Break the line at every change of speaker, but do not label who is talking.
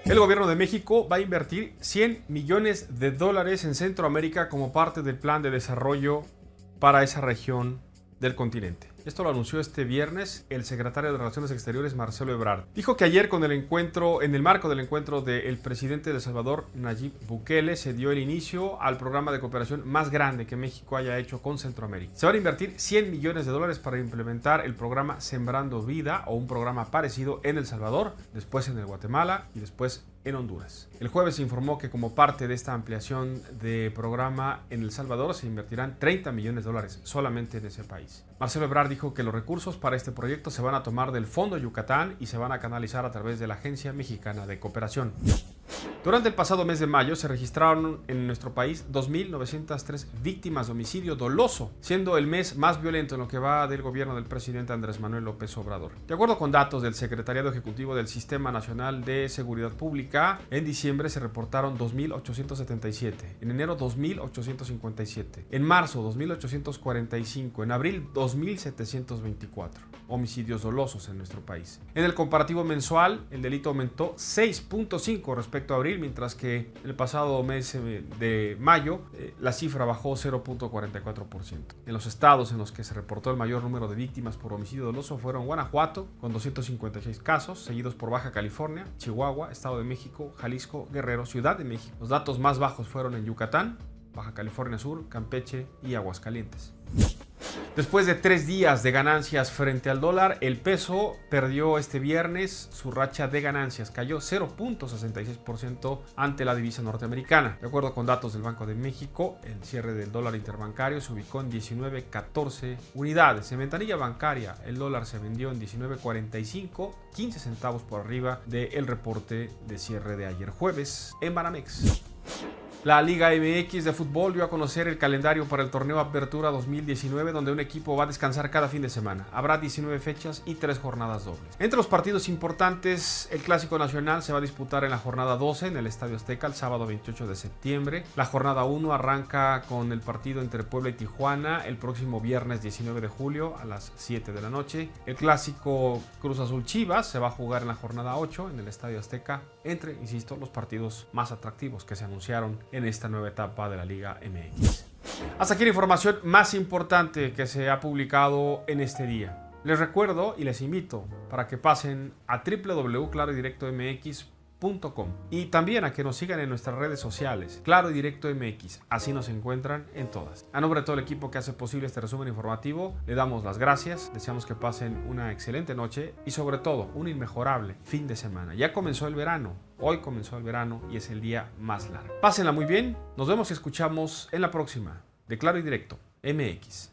El gobierno de México va a invertir $100 millones en Centroamérica como parte del plan de desarrollo para esa región del continente. Esto lo anunció este viernes el secretario de Relaciones Exteriores, Marcelo Ebrard. Dijo que ayer en el marco del encuentro del presidente de El Salvador, Nayib Bukele, se dio el inicio al programa de cooperación más grande que México haya hecho con Centroamérica. Se van a invertir $100 millones para implementar el programa Sembrando Vida o un programa parecido en El Salvador, después en el Guatemala y después en Honduras. El jueves se informó que como parte de esta ampliación de programa en El Salvador se invertirán $30 millones solamente en ese país. Marcelo Ebrard dijo que los recursos para este proyecto se van a tomar del Fondo Yucatán y se van a canalizar a través de la Agencia Mexicana de Cooperación. Durante el pasado mes de mayo se registraron en nuestro país 2.903 víctimas de homicidio doloso, siendo el mes más violento en lo que va del gobierno del presidente Andrés Manuel López Obrador. De acuerdo con datos del Secretariado Ejecutivo del Sistema Nacional de Seguridad Pública, en diciembre se reportaron 2.877, en enero 2.857, en marzo 2.845, en abril 2.724 homicidios dolosos en nuestro país. En el comparativo mensual, el delito aumentó 6.5 respecto a abril, mientras que el pasado mes de mayo la cifra bajó 0.44%. En los estados en los que se reportó el mayor número de víctimas por homicidio doloso fueron Guanajuato, con 256 casos, seguidos por Baja California, Chihuahua, Estado de México, Jalisco, Guerrero, Ciudad de México. Los datos más bajos fueron en Yucatán, Baja California Sur, Campeche y Aguascalientes. Después de 3 días de ganancias frente al dólar, el peso perdió este viernes su racha de ganancias, cayó 0.66% ante la divisa norteamericana. De acuerdo con datos del Banco de México, el cierre del dólar interbancario se ubicó en 19.14 unidades. En ventanilla bancaria, el dólar se vendió en 19.45, 15 centavos por arriba del reporte de cierre de ayer jueves en Banamex. La Liga MX de fútbol dio a conocer el calendario para el torneo Apertura 2019, donde un equipo va a descansar cada fin de semana. Habrá 19 fechas y 3 jornadas dobles. Entre los partidos importantes, el Clásico Nacional se va a disputar en la jornada 12 en el Estadio Azteca el sábado 28 de septiembre. La jornada 1 arranca con el partido entre Puebla y Tijuana el próximo viernes 19 de julio a las 7 de la noche. El Clásico Cruz Azul Chivas se va a jugar en la jornada 8 en el Estadio Azteca, entre, insisto, los partidos más atractivos que se anunciaron en esta nueva etapa de la Liga MX. Hasta aquí la información más importante que se ha publicado en este día. Les recuerdo y les invito para que pasen a www.clarodirectomx.com y también a que nos sigan en nuestras redes sociales, Claro y Directo MX, así nos encuentran en todas. A nombre de todo el equipo que hace posible este resumen informativo, le damos las gracias, deseamos que pasen una excelente noche y sobre todo un inmejorable fin de semana. Ya comenzó el verano, hoy comenzó el verano y es el día más largo. Pásenla muy bien, nos vemos y escuchamos en la próxima de Claro y Directo MX.